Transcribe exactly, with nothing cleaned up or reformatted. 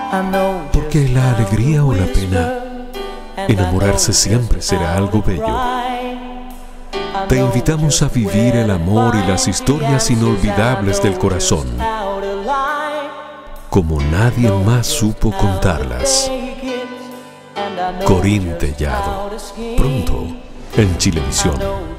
Porque la alegría o la pena, enamorarse siempre será algo bello. Te invitamos a vivir el amor y las historias inolvidables del corazón, como nadie más supo contarlas. Corín Tellado, pronto en Chilevisión.